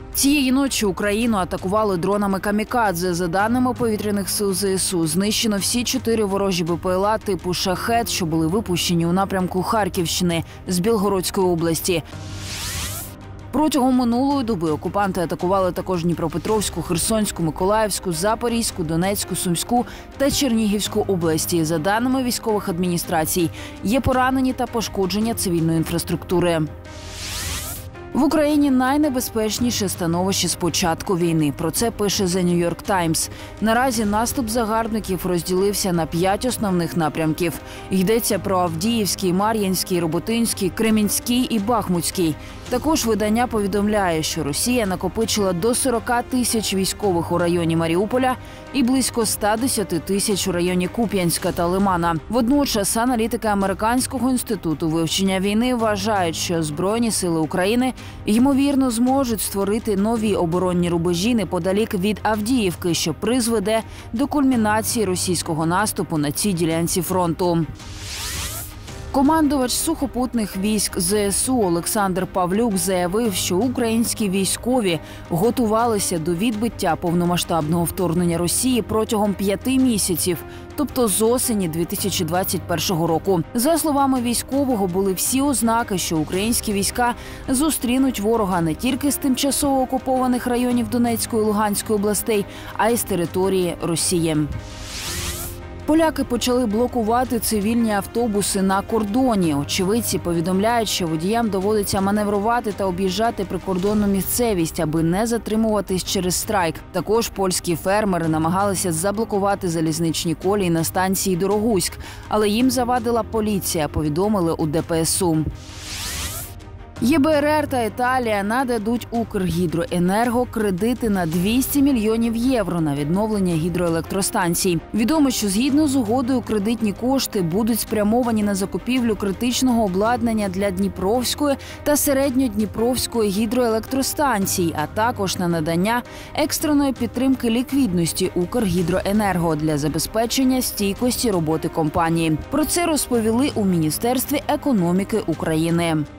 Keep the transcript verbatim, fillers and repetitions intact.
Цієї ночі Україну атакували дронами «Камікадзе». За даними повітряних сил ЗСУ, знищено всі чотири ворожі БПЛА типу «Шахед», що були випущені у напрямку Харківщини з Білгородської області. Протягом минулої доби окупанти атакували також Дніпропетровську, Херсонську, Миколаївську, Запорізьку, Донецьку, Сумську та Чернігівську області. За даними військових адміністрацій, є поранені та пошкодження цивільної інфраструктури. В Україні найнебезпечніше становище з початку війни. Про це пише The New York Times. Наразі наступ загарбників розділився на п'ять основних напрямків. Йдеться про Авдіївський, Мар'їнський, Роботинський, Кремінський і Бахмутський. Також видання повідомляє, що Росія накопичила до сорока тисяч військових у районі Маріуполя і близько ста десяти тисяч у районі Куп'янська та Лимана. Водночас аналітики Американського інституту вивчення війни вважають, що Збройні сили України ймовірно зможуть створити нові оборонні рубежі неподалік від Авдіївки, що призведе до кульмінації російського наступу на цій ділянці фронту. Командувач сухопутних військ ЗСУ Олександр Павлюк заявив, що українські військові готувалися до відбиття повномасштабного вторгнення Росії протягом п'яти місяців, тобто з осені дві тисячі двадцять першого року. За словами військового, були всі ознаки, що українські війська зустрінуть ворога не тільки з тимчасово окупованих районів Донецької і Луганської областей, а й з території Росії. Поляки почали блокувати цивільні автобуси на кордоні. Очевидці повідомляють, що водіям доводиться маневрувати та об'їжджати прикордонну місцевість, аби не затримуватись через страйк. Також польські фермери намагалися заблокувати залізничні колії на станції Дорогуськ, але їм завадила поліція, повідомили у ДПСУ. ЄБРР та Італія нададуть Укргідроенерго кредити на двісті мільйонів євро на відновлення гідроелектростанцій. Відомо, що згідно з угодою кредитні кошти будуть спрямовані на закупівлю критичного обладнання для Дніпровської та Середньодніпровської гідроелектростанцій, а також на надання екстреної підтримки ліквідності Укргідроенерго для забезпечення стійкості роботи компанії. Про це розповіли у Міністерстві економіки України.